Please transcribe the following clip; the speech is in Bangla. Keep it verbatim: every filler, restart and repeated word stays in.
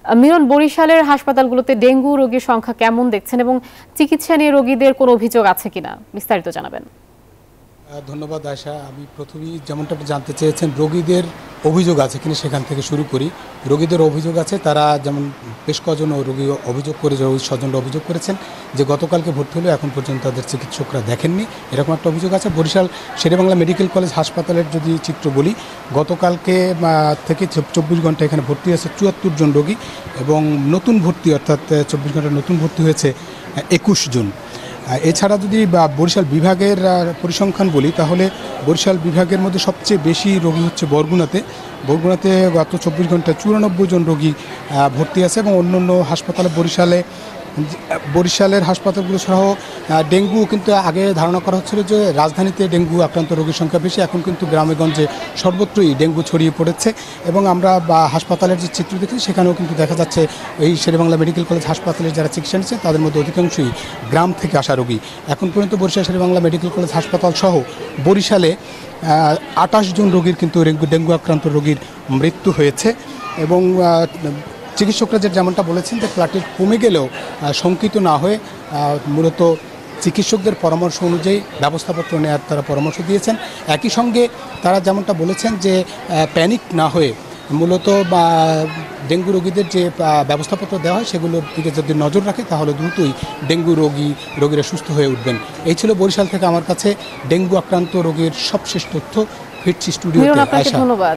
মিলন, বরিশালের হাসপাতালগুলোতে ডেঙ্গু রোগীর সংখ্যা কেমন দেখছেন এবং চিকিৎসা নিয়ে রোগীদের কোনো অভিযোগ আছে কিনা বিস্তারিত জানাবেন। ধন্যবাদ আয়শা। আমি প্রথমেই যেমনটা জানতে চেয়েছেন রোগীদের অভিযোগ আছে কিনা সেখান থেকে শুরু করি। রোগীদের অভিযোগ আছে, তারা যেমন বেশ কজন রোগী অভিযোগ করে রোগীর স্বজনরা অভিযোগ করেছেন যে গতকালকে ভর্তি হলেও এখন পর্যন্ত তাদের চিকিৎসকরা দেখেননি, এরকম একটা অভিযোগ আছে। বরিশাল শেরেবাংলা মেডিকেল কলেজ হাসপাতালের যদি চিত্র বলি, গতকালকে থেকে চব্বিশ ঘন্টা এখানে ভর্তি হয়েছে চুয়াত্তর জন রোগী এবং নতুন ভর্তি অর্থাৎ চব্বিশ ঘন্টা নতুন ভর্তি হয়েছে একুশ জন। এছাড়া যদি বরিশাল বিভাগের পরিসংখ্যান বলি তাহলে বরিশাল বিভাগের মধ্যে সবচেয়ে বেশি রোগী হচ্ছে বরগুনাতে। বরগুনাতে গত চব্বিশ ঘন্টায় চুরানব্বই জন রোগী ভর্তি আছে এবং অন্য অন্য হাসপাতালে বরিশালে বরিশালের হাসপাতালগুলো সহ ডেঙ্গু কিন্তু আগে ধারণা করা হচ্ছিল যে রাজধানীতে ডেঙ্গু আক্রান্ত রোগীর সংখ্যা বেশি, এখন কিন্তু গ্রামেগঞ্জে সর্বত্রই ডেঙ্গু ছড়িয়ে পড়েছে এবং আমরা বা হাসপাতালের যে চিত্র দেখি সেখানেও কিন্তু দেখা যাচ্ছে এই শেরেবাংলা মেডিকেল কলেজ হাসপাতালের যারা চিকিৎসা নিচ্ছে তাদের মধ্যে অধিকাংশই গ্রাম থেকে আসা রোগী। এখন পর্যন্ত বরিশাল শেরেবাংলা মেডিকেল কলেজ হাসপাতাল সহ বরিশালে আটাশ জন রোগীর কিন্তু ডেঙ্গু আক্রান্ত রোগীর মৃত্যু হয়েছে এবং চিকিৎসকরা যে যেমনটা বলেছেন যে প্লাটিক কমে গেলেও শঙ্কিত না হয়ে মূলত চিকিৎসকদের পরামর্শ অনুযায়ী ব্যবস্থাপত্র নেওয়ার তারা পরামর্শ দিয়েছেন। একই সঙ্গে তারা যেমনটা বলেছেন যে প্যানিক না হয়ে মূলত বা ডেঙ্গু রোগীদের যে ব্যবস্থাপত্র দেওয়া হয় সেগুলোর দিকে যদি নজর রাখে তাহলে দ্রুতই ডেঙ্গু রোগী রোগীরা সুস্থ হয়ে উঠবেন। এই ছিল বরিশাল থেকে আমার কাছে ডেঙ্গু আক্রান্ত রোগীর সবশেষ তথ্য। ফিরছি স্টুডিওতে। ধন্যবাদ।